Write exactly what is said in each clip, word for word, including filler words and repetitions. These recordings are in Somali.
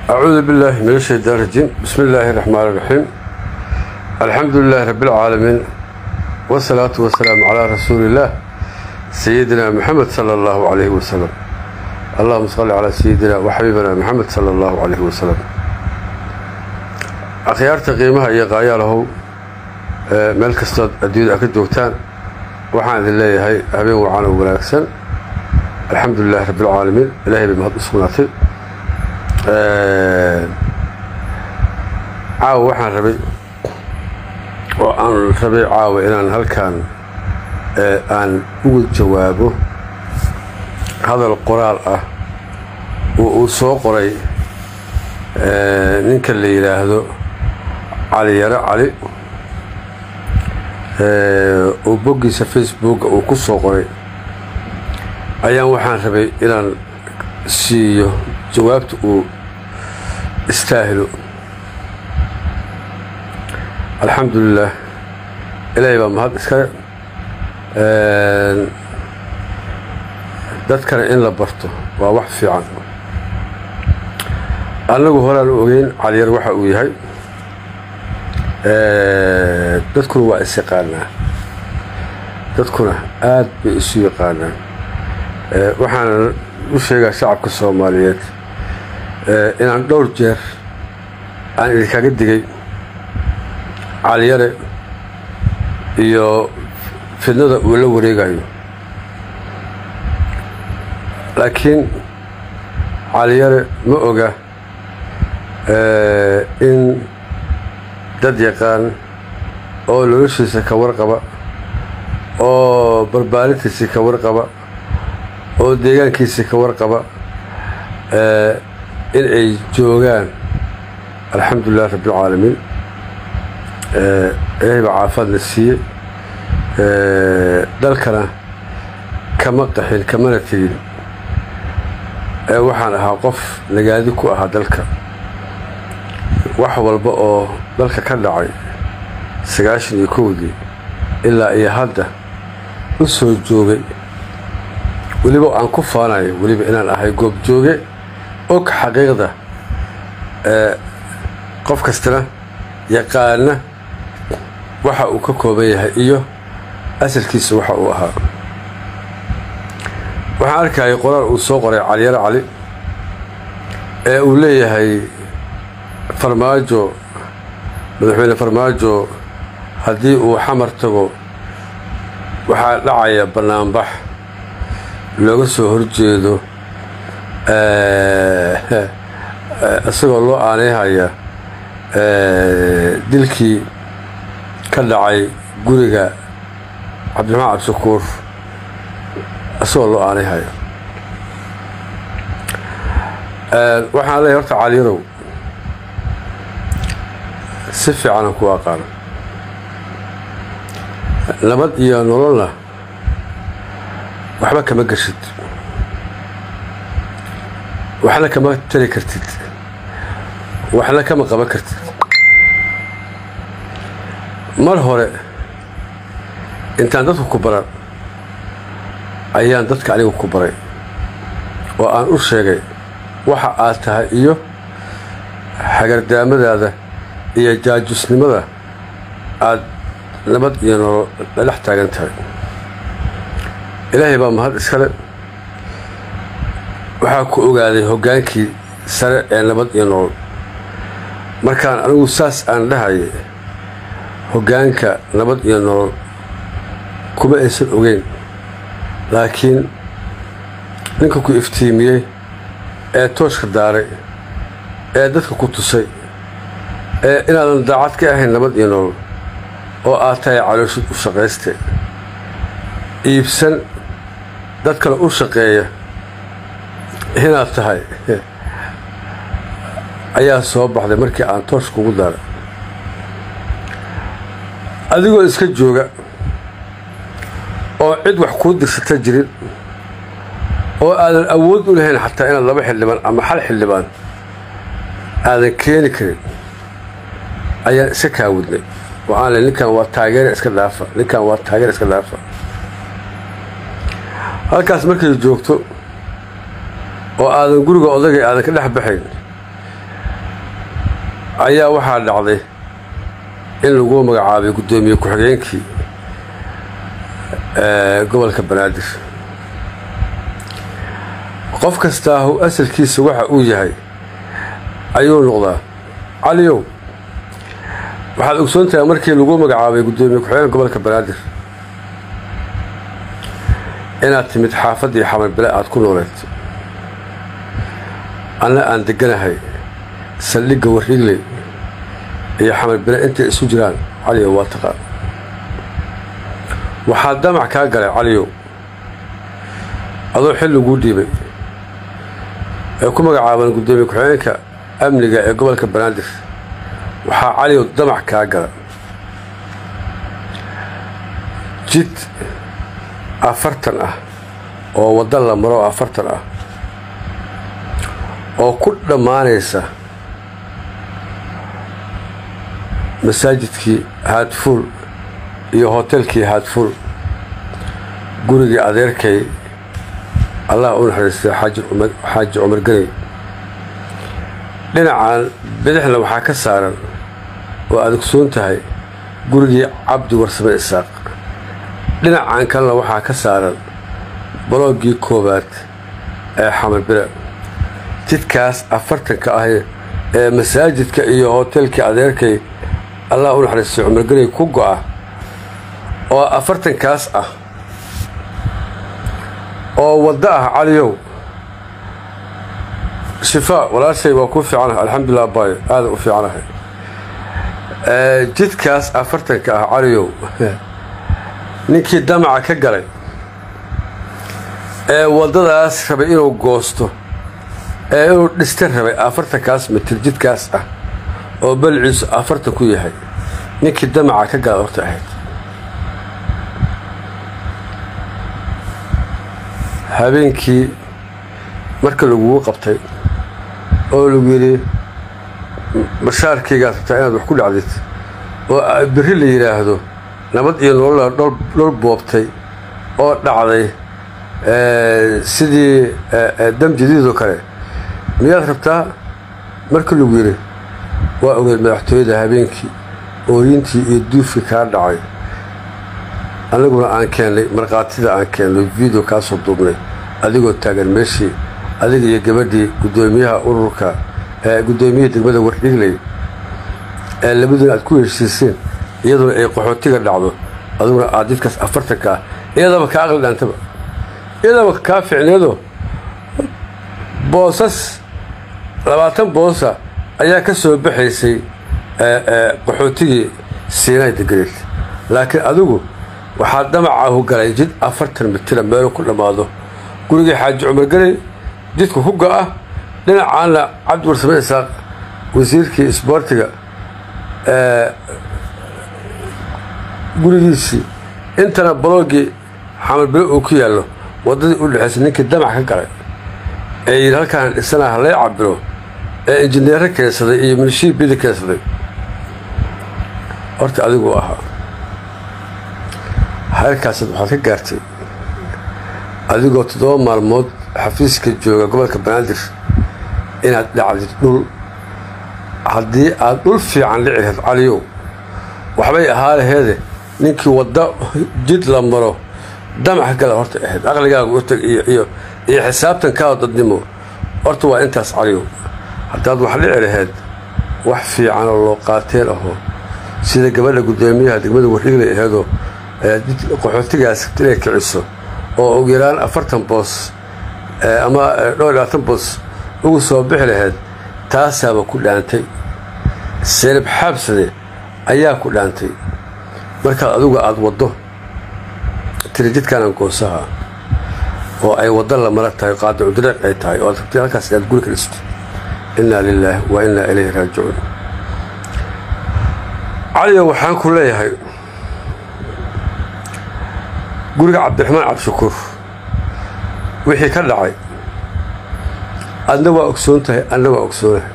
أعوذ بالله من الشيطان الرجيم. بسم الله الرحمن الرحيم. الحمد لله رب العالمين، والصلاة والسلام على رسول الله سيدنا محمد صلى الله عليه وسلم. اللهم صل على سيدنا وحبيبنا محمد صلى الله عليه وسلم. أخيارت قيمها هي غاية له ملك الصد الدين أكيد دوتان وحان الله هاي أبي وعانه وناكسن. الحمد لله رب العالمين. إلهي بمهد أصمناتي caawa waxaan rabay oo aan rabay caawa inaan halkaan aan ugu jawaabo hadal qoraal ah oo uu soo qoray ninka la yiraahdo Cali Yare Cali oo boggiisa Facebook uu ku soo qoray ayaan waxaan rabay inaan siiyo jawaabta uu استاهلوا. الحمد لله. إلهي بمهد إسكال دادكنا إن لبرته وواحد في عنه أنا هلا الأوين على يروح وياي دادكنا وإسقالنا دادكنا آد بإسقالنا وحنا وشيء شعب الصوماليات إن عن دور جير عن اللي كان قدي على يره يو في النظر ولا وريقايو لكن على يره ما أوجا إن دد يقان أو لوش سكورقبة أو برباريت سكورقبة أو ديجان كيس سكورقبة إن أي جوجان الحمد لله رب العالمين. إيه بعافظ السيء ذلكنا كمقحين كمنتين وحنا هاقف نجادك وهذلك وحول بقى ذلك كدعي سجاشني كودي إلا إيه هذا وسوي جوجي واللي بقى عن كفاناي واللي بقينا نحي جوب جوجي أوك حقيقة قف كستنا يقالنا وحا وكوكو بيها إيوه أسل كيس وحا وها وحا أركا يقرار وصوغري علي يرى علي وليه هاي فرماجو مدحوين فرماجو هدي وحمرتغو وحا لعايا بنانبح لوغسو هرجيدو isagoo loo aaneehaya dilkii ka dhacay guriga Cabdiraxmaan Cabshakuur isagoo loo aaneehaya waxaan leeyahay horta Cali Yarow si fiican ku aqaan nabad iyo nololna waxba kama gashid وحنا كما تري كرتيد وحنا كما قبا كرتيد مر هوري انت عندك كبرى ايان ددك عليك كبرى وان u sheegay waxa aad tahay iyo xagardaamadaada iyo jaajusnimada aad nabad iyo la xtaagan tahay ilaahay baa mahad iskale waxaa ku ogaaday hogaankii sare ee nabad iyo nolol markaan anigu saas aan dhahay hogaanka nabad iyo nolol kuma aysan ogeyn laakiin ninka ku iftiimiyey ee tooshka daaray ee dadka ku tusay ee inaadan daacad ka ahayn nabad iyo nolol oo aad tahay calooshid u shaqayste iibsan dad kale u shaqeeya هنا تهاي ayaa soo baxday markii aan toosh kugu daaray adigoo iska jooga oo cid wax ku dirsata jirin oo aadan awood u lahayn xataa inaad laba xildhibaan ama hal xildhibaan aadan keeni karin ayaa iska kaawudnay waxaan leeyahay ninkan waa taageer iska dhaafa ninkan waa taageer iska dhaafa halkaas markay joogto oo aadan guriga odagay aadan ka dhex baxayn ayaa waxaa dhacday in lagu magacaabay gudoomiye ku-xigeenkii ee gobolka Banaadir. qof kasta oo asalkiisa waxa uu yahay ayuu noqdaa. caliyow waxaad ogsoontahay markii lagu magacaabay gudoomiye ku-xigeenka gobolka Banaadir inaad timid xaafadii Xamar Bile aad ku nooleed. ana aan deganahay saldhigga Warrigley iyo Xamar Bile inta isu jiraan. caliyow waa taqaan waxaa damac kaa galay caliyow adoo xil lagu dhiibay ee ku magacaaban gudoomiye ku-xigeenka amniga ee gobolka Banaadir. waxaa caliyow damac kaa galay jid afartan ah oo wadda la maro afartan ah oo ku dhammaanaysa masaajidkii Haadfuul iyo hotelkii Haadfuul gurigii adeerkay Allah u naxariistay xaaji Umar xaaji Umar Garay. dhinacan bidixna waxaa ka saaran oo aad ogsoon tahay gurigii Cabdi Warsame Isaaq. dhinacan kalena waxaa ka saaran baloogii koobaad ee Xamar Bile. jidkaas afartanka ah ee masaajidka iyo hotelkii adeerkay Allah u naxariistay Umar Garay ku go'a oo afartankaas ah oo wadda ah caliyow. shifaa walaashay waa ku fiicanahay alxamdulillah baay aad u fiicanahay. ee jidkaas afartanka ah caliyow ninkii damaca ka galay ee waddadaas rabay inuu goosto ee inuu dhista rabay afartankaas mitir jidkaas ah oo balciisu afartan ku yahay ninkii damaca ka galay horta ahayd. habeenkii marka lagugu qabtay oo lagu yidhi bashaarkaygaad rabtaa inaad wax ku dhacdid oo berri la yidhaahdo nabad iyo nolol dhol boobtay oo dhacday sidii dam jadiidoo kale miyaad rabtaa marka lagu yidhi waa ogeed madaxtooyada habeenkii ooyintii iyo duufkii kaa dhacay aniguna aan keennay markhaatida aan keennay video kaa soo duubnay adigoo taagan meeshii adiga iyo gabadhii gudoomiyaha ururka ee gudoomiyaha degmada Warrigley ee labaduna aad ku heshiiseen iyadoo ay qaxootiga dhacdo aduguna aad jidkaas afartanka iyadaba ka aqli dhaantaba iyadaba ka ficneedo boosas labaatan boosa ayaa ka soo baxaysay ee qaxootigii Siinay degareed. laakiin adigu waxaa damaca galay jid afartan mitir meel ku dhamaado gurigii xaaji Umar Garay jidku ku go'a. dhinacaana Cabdi Warsame Isaaq wasiirkii isboortiga ee gurigiisii intana baloogii Xamar Bile uu ku yaalo waddadii u dhaxaysay ninkii damac ka galay ee halkaan dhisanaha la cabiro ee injineer keensaday iyo milishii bidi keensaday horta adigu ahaa. halkaas waxaad ka gaartay adigoo toddoba maalmood xafiiska jooga gobolka Banaadir inaad dhacdid dhul. haddii aad dhul fiican dhici lahayd caliyow waxbay ahaa laheede ninkii wadda jid la maro damac gala horta ahayd. aqligaaga u tag iyo iyo iyo xisaabtankaa dadnimo horta waa intaas caliyow. haddaad wax dhici lahayd wax fiican oo loo qaateen aho sida gabadha gudoomiyaha degmada Warrigley ahaydoo qaxootigaas inay kiciso oo ugu yaraan afartan boos ama dhowr iyo labaatan boos ugu soo bixi lahayd taasaaba ku dhaantay. seelib xabsade ayaa ku dhaantay markaad adigu aad waddo tiri jidkaanan goosaha oo ay wadda la mara tahay qaadicu dariiq ay tahay oo rabtay halkaas inaad guri ka dhisto. innaa lilaahi wa innaa ilayhi raajicuun. caliyow waxaan ku leeyahay guriga Cabdiraxmaan Cabdishakuur wixii ka dhacay adna waa ogsoon tahay anna waa ogsoonahay.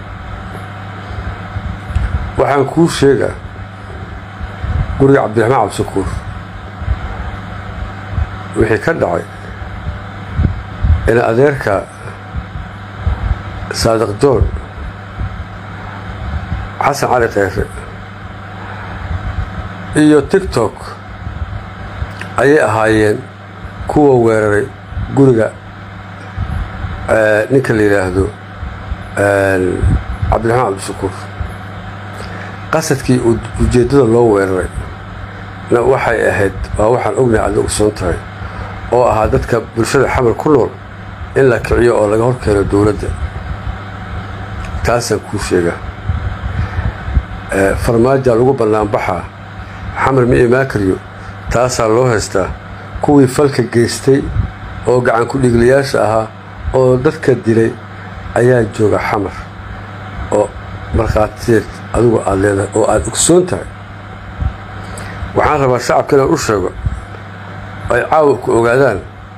waxaan kuu sheegaa guriga Cabdiraxmaan Cabdishakuur wixii ka dhacay ina adeerka Saadiq Joon xasan cali khayre iyo tiktok ayay ahaayeen kuwa weeraray guriga ninka la yiraahdo cabdiraxmaan cabdishakuur qasadkii ujeedada loo weeraray na waxay ahayd waa waxaan ognahay aad ogsoon tahay oo ahaa dadka bulshada xamar ku nool in la kiciyo oo laga horkeeno dowladda taasaan kuu sheega farmaajo lagu banaanbaxaa xamar ma imaan kariyo taasaa loo haystaa kuwii falka geystay oo gacan ku dhigliyaasha ahaa oo dadka dilay ayaa jooga xamar oo markhaatiyeed adigu aad leedahay oo aad ogsoon tahay waxaan rabaa shacabka inaan u sheego ay caawa ku ogaadaan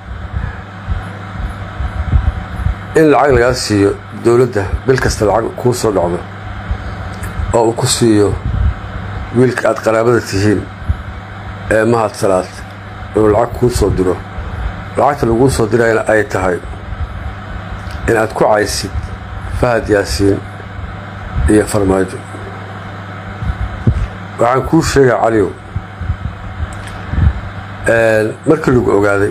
in lacag lagaa siiyo dowladda bil kasta lacag kuu soo dhacdo oo uu ku siiyo wiilka aad qaraabada tihiin ee mahad salaad inuu lacag kuu soo diro lacagta laguu soo dirayna ay tahay in aad ku caysid fahad yaasiin iyo farmaajo waxaan kuu sheegaa caliyow markii lagu ogaaday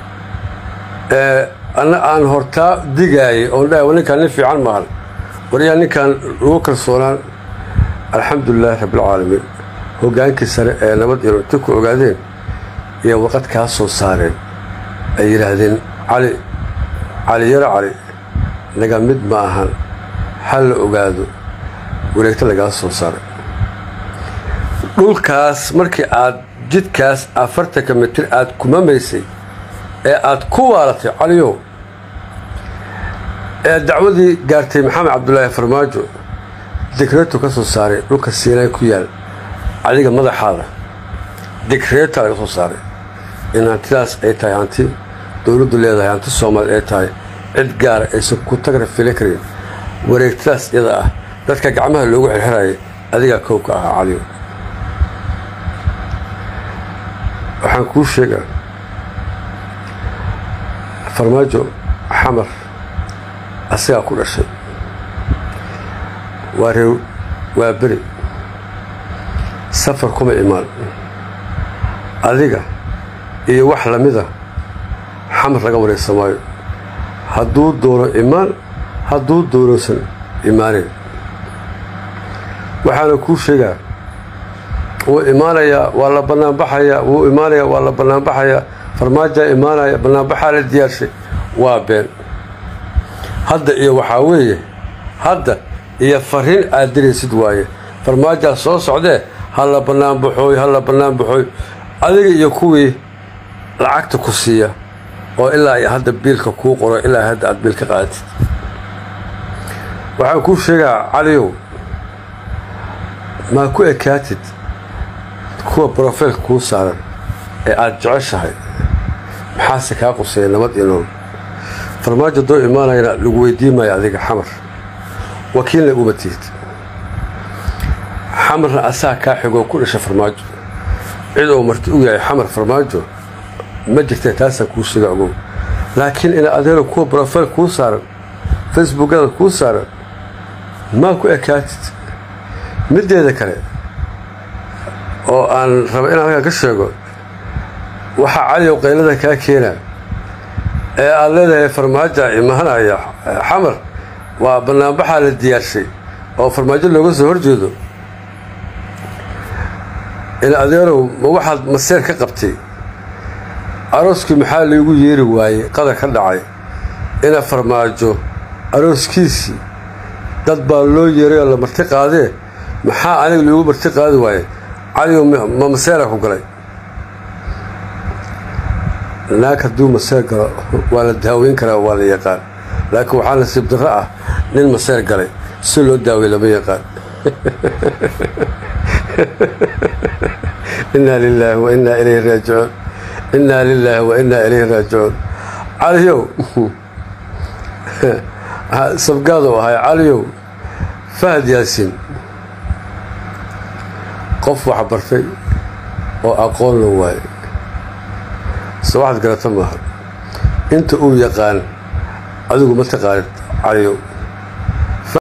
anna aan hortaa digaayay oon dhahay ninkaan nin fiican maahan waryaa ninkaan lagu kalsoonaan alxamdulilahi rabbilcaalamiin hoggaankii sare ee nabad iyo inta ku ogaadeen iyo warqad kaa soo saareen ay yidhaahdeen cali cali yaro cali naga mid ma ahan hal la ogaado wareegta lagaa soo saaray dhulkaas markii aad jidkaas afartanka mitir aad kumamaysay ee aad ku waaratay caliyow ee dacwadii gaartay maxamed cabdulaahi farmaajo dikreeto ka soo saaray dhulka siinay ku yaal adiga madaxaada dikreeta laga soo saaray in hantidaas ay tahay hanti dowladdu leedahay hanti soomaali ay tahay cid gaara aysan ku tagra fili karin wareegtadaas iyada ah dadka gacmaha loogu xirxirayay adigaa kow ka ahaa caliyow waxaan kuu sheegaa farmaajo xamar asagaa ku dhashay waa reer waa beri safar kuma imaan adiga iyo wax lamida xamar laga wareysamaayo hadduu doono imaan hadduu doonaysan imaanin waxaana kuu sheegaa wuu imaanayaa waa la banaanbaxayaa wuu imaanayaa waa la banaanbaxayaa farmaajaa imaanaya banaanbaxaa la diyaarshay waa been hadda iyo waxaa weeye hadda iyo fariin aad diraysid waaye farmaajaa soo socdee ha la banaanbaxooy ha la banaanbaxooy adiga iyo kuwii lacagta ku siiya oo ilaa iyo hadda biilka kuu qoro ilaa hadda aad biil ka qaadatid waxaan kuu sheegaa caliyow maa ku ekaatid kuwa brofailka kuu saaran ee aad jeceshahay maxaase kaa quseeya nabad iyo nool farmaajo doo imaanayana lagu weydiin maayo adiga xamar wakiilna uma tihid xamarna asaa kaa xigoo ku dhasha farmaajo cid oo marti u yahay xamar farmaajo ma jirtee taasaan kuu sheega ogow laakiin ina adeero kuwa brofail kuu saaran facebookada kuu saaran maa ku ekaatid middeeda kale oo aan raba inaan halkaa ka sheego waxaa caliyow qaylada kaa keenaa ee aad leedahay farmaaja imaanaya xamar waa banaanbaxaa la diyaarshay oo farmaajo looga soo horjeedo in adeerow ma waxaad maseer ka qabtay arooskii maxaa laygu yeeri waayey qadar ka dhacay ina farmaajo arooskiisii dad baa loo yeeray oo la marti qaadee maxaa aniga loogu marti qaadi waaye caliyow ma maseera ku galay naag hadduu maseer galo waa la daaweyn karaa waa la yaqaan laakiin waxaa nasiib darro ah nin maseer galay si loo daawey lama yaqaan innaa lilaahi wa innaa ilayhi raajicuun innaa lilaahi wa innaa ilayhi raajicuun caliyow sabgaadou ahay caliyow fahad yaasiin qof wax bartay oo aqoon loo waaye se waxaad garata maaha inta uu yaqaan adigu ma taqaanid caliyow